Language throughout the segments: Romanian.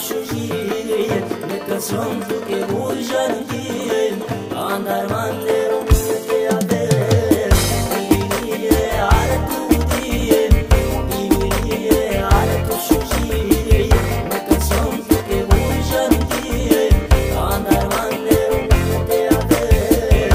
shujie me canción tu que voy jandir andar mandero te haber divinie ala tu die divinie ala tu shujie me canción tu que voy jandir andar mandero te haber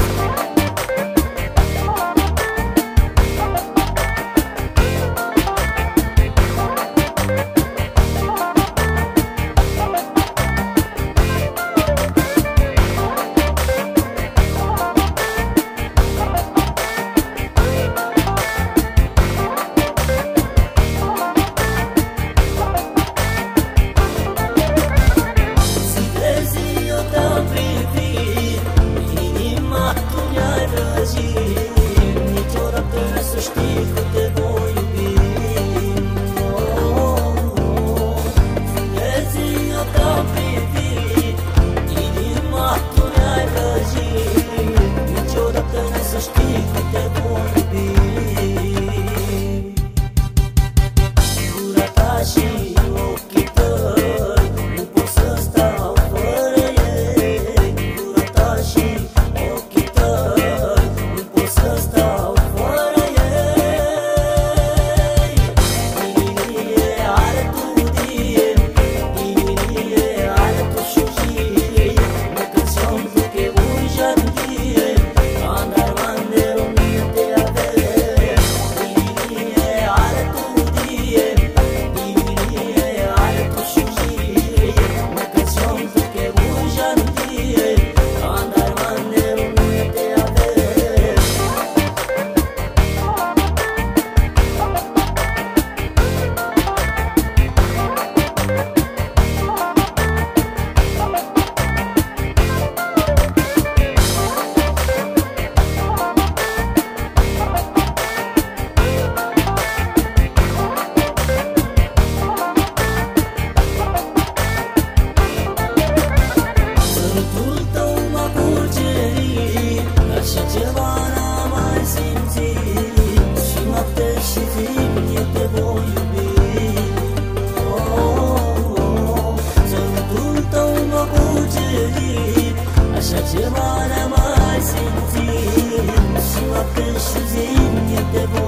Așa ceva n-am mai simțit și noapte și zi mi-e de